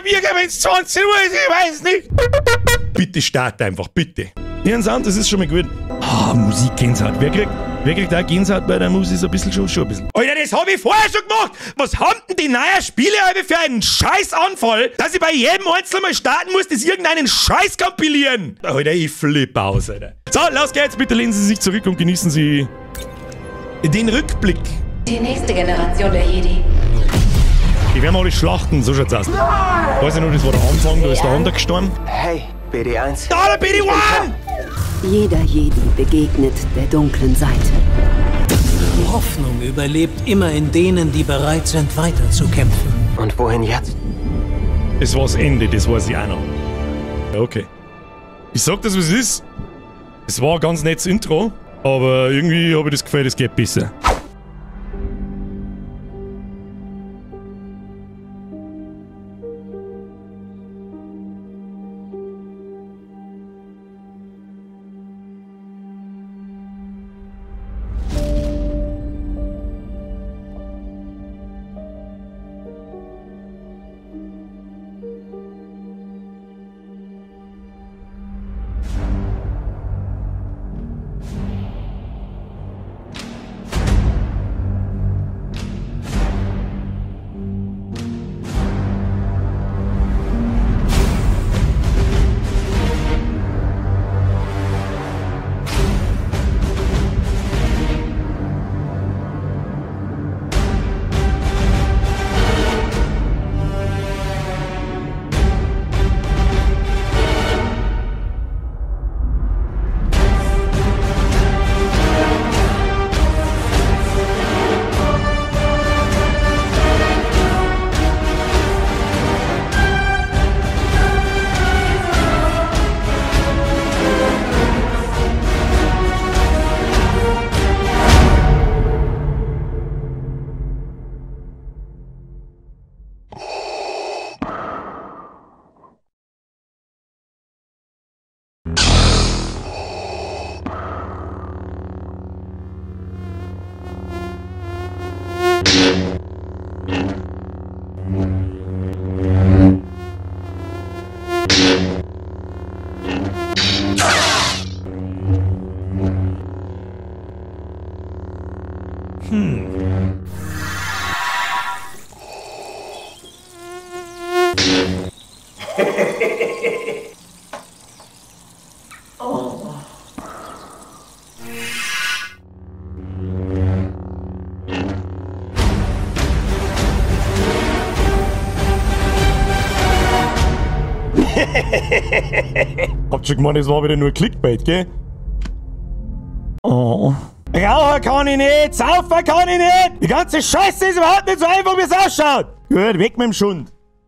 Bier, wenn es 20 Uhr ist, ich weiß nicht. Bitte start einfach, bitte. Ihren Sound, das ist schon mal gut. Ah, Musik-Gänsehaut. Wer kriegt auch Gänsehaut bei der Musik? So ein bisschen schon ein bisschen. Alter, das hab ich vorher schon gemacht. Was haben denn die neuen Spiele alle für einen Scheißanfall, dass ich bei jedem Einzelnen mal starten muss, das irgendeinen Scheiß kompilieren? Alter, ich flippe aus, Alter. So, los geht's. Bitte lehnen Sie sich zurück und genießen Sie den Rückblick. Die nächste Generation der Jedi. Die werden alle schlachten, so schaut's aus. Weiß ich noch, das war der Anfang, da ist der andere gestorben. Hey, BD1. Da, der BD1! Jeder Jedi begegnet der dunklen Seite. Hoffnung überlebt immer in denen, die bereit sind, weiterzukämpfen. Und wohin jetzt? Das war das Ende, das weiß ich auch noch. Ja, okay. Ich sag das, was es ist. Es war ein ganz nettes Intro, aber irgendwie habe ich das Gefühl, es geht besser. Habt schon gemeint, das war wieder nur Clickbait, gell? Oh. Rauchen kann ich nicht, saufen kann ich nicht! Die ganze Scheiße ist überhaupt nicht so einfach, wie es ausschaut! Gut, weg mit dem Schund!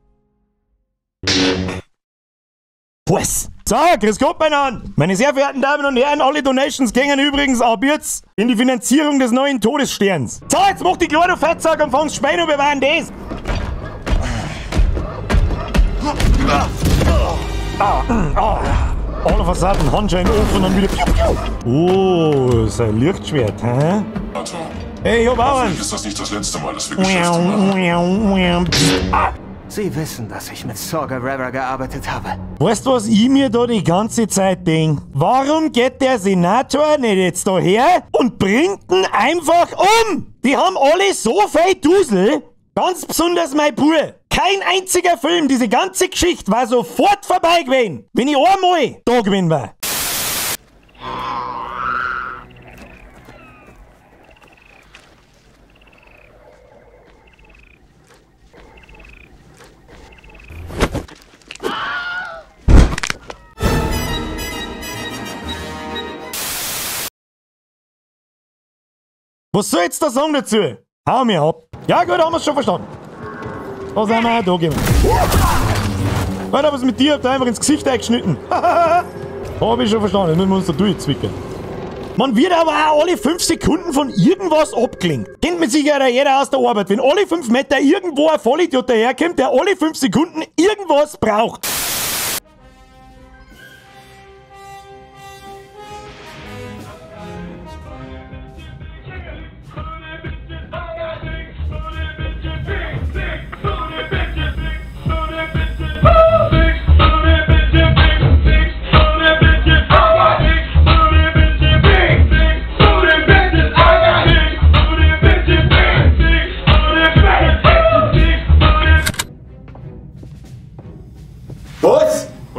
Was? So, grüß Gott, mein Mann! Meine sehr verehrten Damen und Herren, alle Donations gingen übrigens ab jetzt in die Finanzierung des neuen Todessterns. So, jetzt mach die kleine Fettsack und fang's Schwein und wir waren das! Alle Fassaden, Handschein auf und dann wieder. Oh, sein Lichtschwert, hä? Hey, ich hab auch einen. Ist das nicht das letzte Mal, dass wir Geschäfte machen? Sie wissen, dass ich mit Saw Gerrera gearbeitet habe. Weißt du, was ich mir da die ganze Zeit denk? Warum geht der Senator nicht jetzt daher und bringt ihn einfach um? Die haben alle so viel Dusel. Ganz besonders mein Bruder. Kein einziger Film, diese ganze Geschichte war sofort vorbei gewesen, wenn ich einmal da gewesen war. Was soll jetzt der Song dazu? Hau mir ab. Ja gut, haben wir's schon verstanden. Da sind wir, da gehen wir. Alter, was mit dir? Habt ihr einfach ins Gesicht eingeschnitten. Hab ich schon verstanden, müssen wir uns da durchzwicken. Man wird aber auch alle 5 Sekunden von irgendwas abgelenkt. Kennt man sicher jeder aus der Arbeit. Wenn alle 5 Meter irgendwo ein Vollidiot daherkommt, der alle 5 Sekunden irgendwas braucht.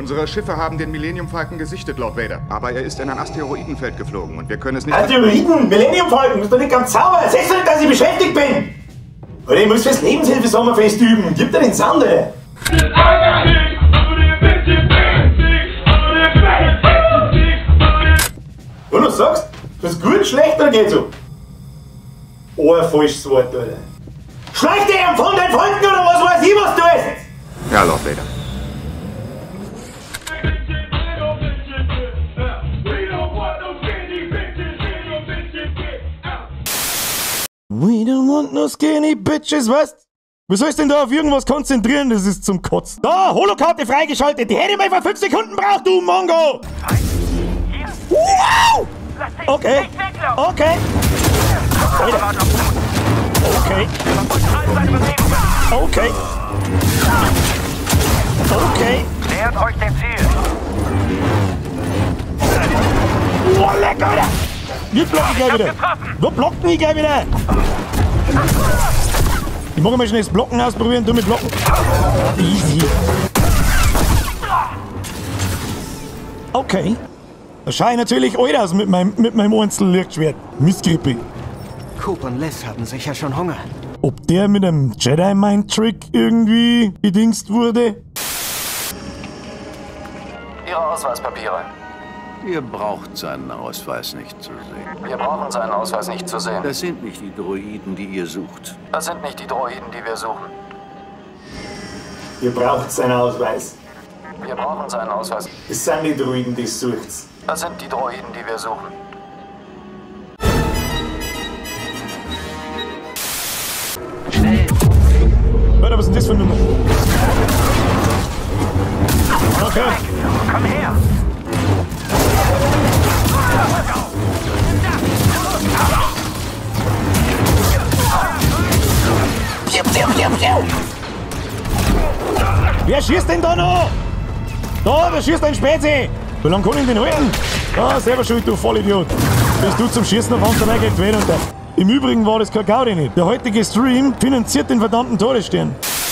Unsere Schiffe haben den Millennium Falcon gesichtet, Lord Vader. Aber er ist in ein Asteroidenfeld geflogen und wir können es nicht... Asteroiden? Millennium Falcon? Ist doch nicht ganz sauber. Siehst du nicht, dass ich beschäftigt bin? Oder ich muss fürs Lebenshilfe-Sommerfest üben. Gib dir den Sound, ey. Du noch sagst, das ist gut, schlecht oder geht so? Oh, ein falsches Wort, Alter. Schleich dich von deinen Freunden oder was weiß ich, was du isst? Ja, Lord Vader. We don't want no skinny bitches, was? Wie soll ich denn da auf irgendwas konzentrieren? Das ist zum Kotzen. Da, Holokarte freigeschaltet. Die hätte ich mal vor 5 Sekunden braucht, du Mongo! Wow! Okay. Okay. Okay. Okay. Okay. Nähert euch dem Ziel. Oh, leck, Alter! Wir blocken gleich wieder. Wir blocken mich gleich wieder. Ich muss mal schnell das Blocken ausprobieren. Du mit Blocken. Easy. Okay. Da schau ich natürlich alt aus mit meinem Einzel-Lichtschwert. Mistgrippe. Coop und Liz haben sicher schon Hunger. Ob der mit einem Jedi-Mind-Trick irgendwie gedingst wurde? Ihre Ausweispapiere. Ihr braucht seinen Ausweis nicht zu sehen. Wir brauchen seinen Ausweis nicht zu sehen. Das sind nicht die Droiden, die ihr sucht. Das sind nicht die Droiden, die wir suchen. Ihr braucht seinen Ausweis. Wir brauchen seinen Ausweis. Das sind die Droiden, die sucht. Das sind die Droiden, die wir suchen. Schnell. Warte, was ist denn das für eine Nummer? Okay. Komm her. Wer schießt denn da noch? Da schießt ein Spezi. Wie lange kann ich den halten? Ah, selber schuld, du Vollidiot. Bist du zum Schießen auf Hand dabei, geht wen unter. Im Übrigen war das kein Gaudi nicht. Der heutige Stream finanziert den verdammten Todesstern.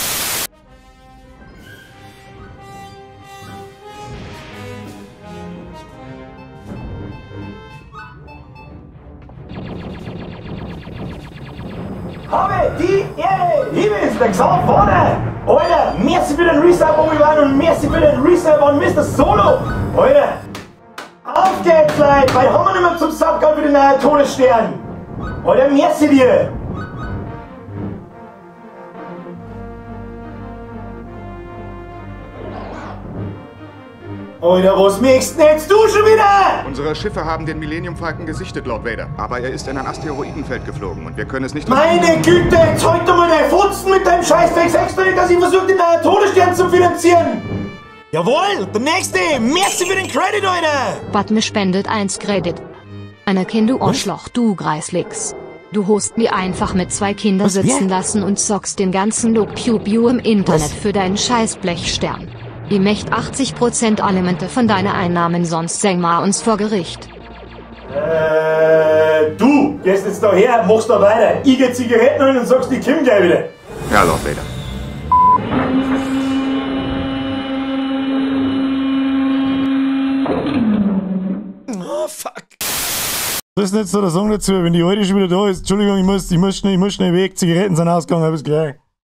Habe die Ehre, hier ist der Xav vorne! Alter, merci für den Resub, Obi-Wan, und merci für den Resub an Mr. Solo! Alter, auf geht's, Leute! Weil haben wir nicht mehr zum Sub gehabt für den neuen Todesstern! Alter, merci dir! Alter, was möchtest denn jetzt du schon wieder? Unsere Schiffe haben den Millennium Falcon gesichtet, Lord Vader. Aber er ist in ein Asteroidenfeld geflogen und wir können es nicht... Meine Güte, jetzt halt doch mal dein Futzen mit deinem Scheißdreck. Sagst du nicht, dass ich versuche, den neuen Todesstern zu finanzieren? Jawohl, der nächste. Merci für den Credit, Alter. Batme spendet 1 Credit. Anerkenn du Arschloch, du Greislicks. Du hast mich einfach mit 2 Kindern sitzen lassen und zockst den ganzen Look Pew im Internet für deinen Scheiß-Blechstern. Ich möcht 80% Alimente von deinen Einnahmen, sonst säng mal uns vor Gericht. Du gehst jetzt da her, machst da weiter. Ich geh Zigaretten holen und sagst die Kim gleich wieder. Ja, Lord Vader. Oh, fuck. Das ist jetzt so der Song dazu, wenn die heute schon wieder da ist. Entschuldigung, ich muss schnell weg. Zigaretten sind ausgegangen, bis gleich.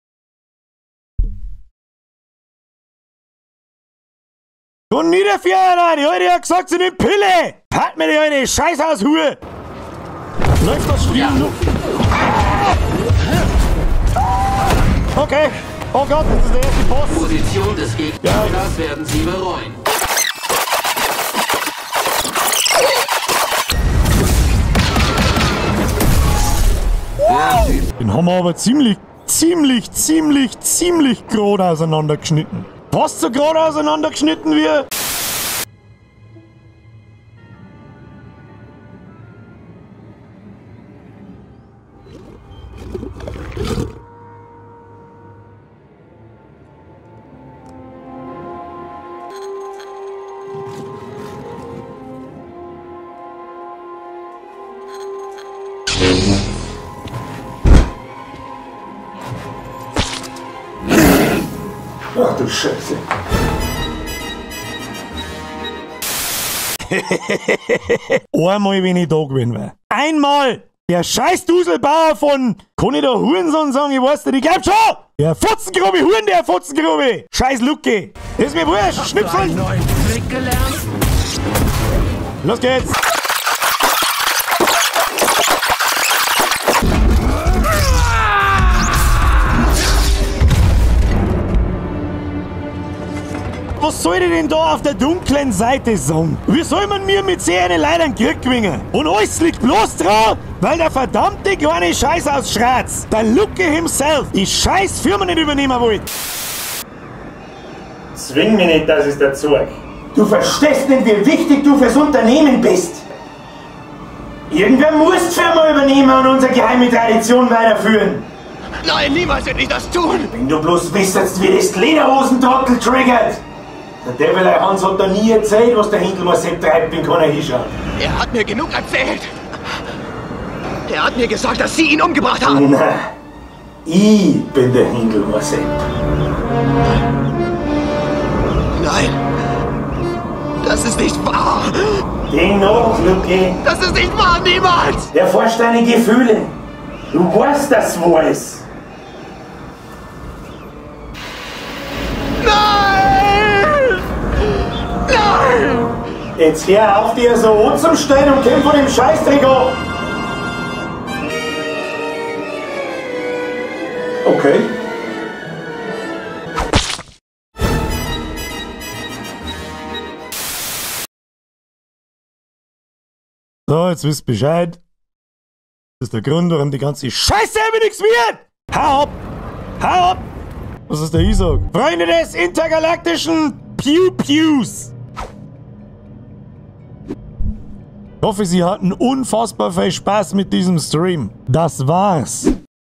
Und niederführen, die Alte hat gesagt, sie nimmt Pille! Halt mir die Alte, Scheiß aus, Hure! Läuft das Spiel noch? Okay, oh Gott, das ist der erste Boss! Position des Gegners, ja. Das werden Sie bereuen. Den haben wir aber ziemlich gerade auseinandergeschnitten. Fast so gerade auseinandergeschnitten wie... Ach du Scheiße. Einmal, wenn ich da gewesen wäre. Einmal! Der scheiß Duselbauer von... Kann ich da Hurensohn sagen? Ich weiß nicht, ich glaub schon! Der Fotzengrube, Huren, der Fotzengrube! Scheiß Lucke! Das ist mir wurscht! Schnipseln! Los geht's! Was soll ich denn da auf der dunklen Seite sagen? Wie soll man mir mit Serien leider einen Krieg gewinnen? Und alles liegt bloß dran, weil der verdammte kleine Scheiß aus Schratz, der Lucke himself, die scheiß Firma nicht übernehmen wollte. Zwing mich nicht, dass ich da zeig. Du verstehst nicht, wie wichtig du fürs Unternehmen bist. Irgendwer muss die Firma übernehmen und unsere geheime Tradition weiterführen. Nein, niemals werde ich das tun! Wenn du bloß wissest, wie das Lederhosentrottel triggert. Der Devilei Hans hat da nie erzählt, was der Hindelmann Sepp treibt, wenn keiner hinschaut. Er hat mir genug erzählt. Er hat mir gesagt, dass Sie ihn umgebracht haben. Nein, ich bin der Hindelmann Sepp. Nein, das ist nicht wahr. Dennoch, Lucky. Das ist nicht wahr, niemals. Erforsch deine Gefühle. Du weißt das, wo es. Jetzt hör auf, dir so anzustellen und kämpf von dem Scheißtrikot! Okay. So, jetzt wisst ihr Bescheid. Das ist der Grund, warum die ganze Scheiße aber nichts wird! Hau ab! Hau ab! Was ist der Isaac? Freunde des intergalaktischen Pew-Pews! Ich hoffe, Sie hatten unfassbar viel Spaß mit diesem Stream. Das war's.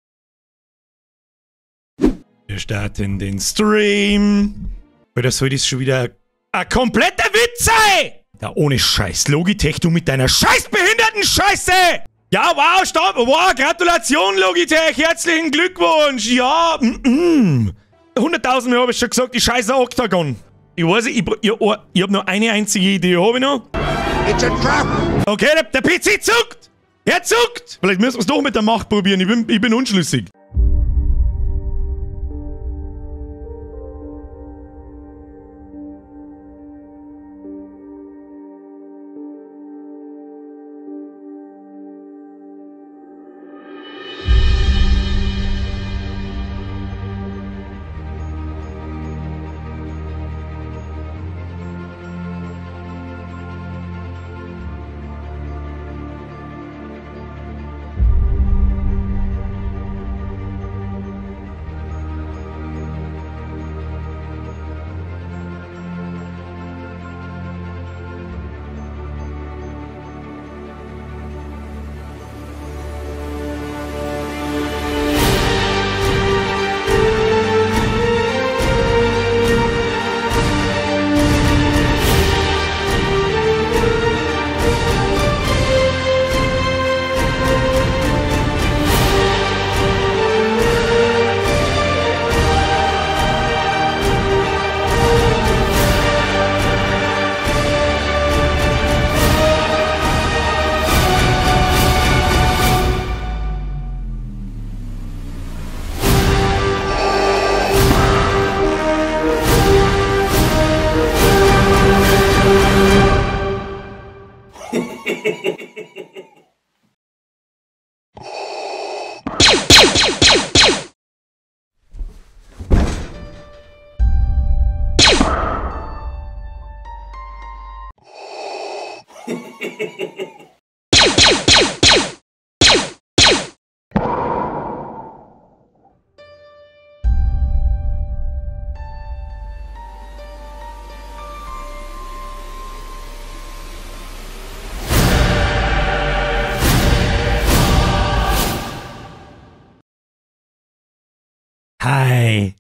Wir starten den Stream. Oder soll das schon wieder ein kompletter Witz sein? Ja, ohne Scheiß. Logitech, du mit deiner scheißbehinderten Scheiße! Ja, wow, stopp! Wow, Gratulation, Logitech! Herzlichen Glückwunsch! Ja, 100.000 Mal habe ich schon gesagt, die scheiße Octagon. Ich weiß nicht, ich hab nur eine einzige Idee, habe ich noch? Okay, der PC zuckt! Er zuckt! Vielleicht müssen wir es doch mit der Macht probieren, ich bin unschlüssig. Hi.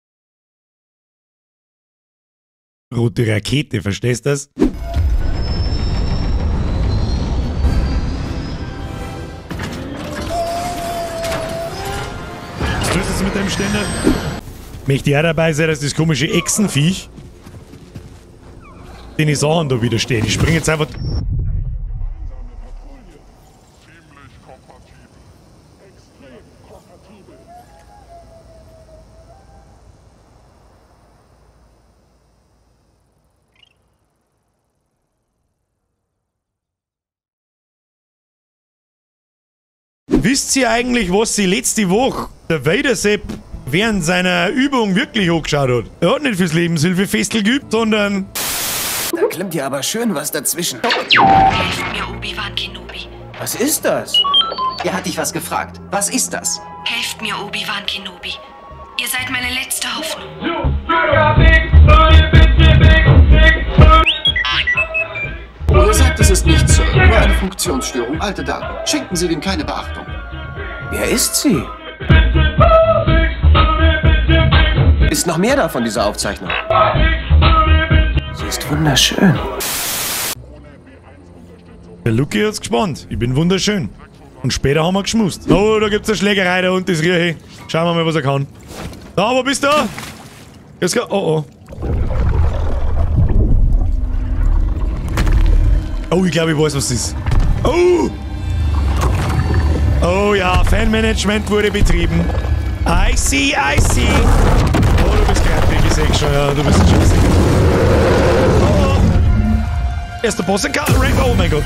Rote Rakete, verstehst du das? Was tust du mit deinem Ständer? Möchte ja dabei sein, dass das komische Echsenviech den Sachen da wieder stehen. Ich springe jetzt einfach... Wisst ihr eigentlich, was sie letzte Woche der Vader-Sepp während seiner Übung wirklich angeschaut hat? Er hat nicht fürs Lebenshilfefestel geübt, sondern... Da klemmt ja aber schön was dazwischen. Helft mir, Obi-Wan Kenobi. Was ist das? Er hat dich was gefragt. Was ist das? Helft mir, Obi-Wan Kenobi. Ihr seid meine letzte Hoffnung. Ihr sagt, es ist nichts, Sir. Nur eine Funktionsstörung, alte Daten. Schenken Sie dem keine Beachtung. Wer ist sie? Ist noch mehr da von dieser Aufzeichnung? Sie ist wunderschön. Der Luki hat's gespannt. Ich bin wunderschön. Und später haben wir geschmust. Oh, da gibt's eine Schlägerei da unten, das Rieche. Schauen wir mal, was er kann. Da, wo bist du? Jetzt kann... Oh, oh. Oh, ich glaube, ich weiß, was das ist. Oh! Oh ja, Fanmanagement wurde betrieben. I see, I see. Oh, du bist kreativ, ich seh schon. Ja, du bist schon gesehen. Oh, oh. Erster Boss in Karten Rank. Oh mein Gott.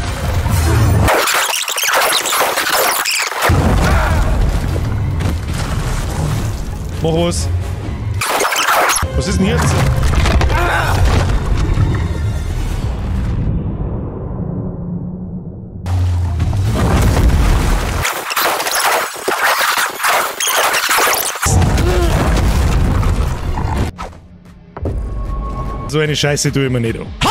Mach was. Was ist denn jetzt? So eine Scheiße tue ich mir nicht an.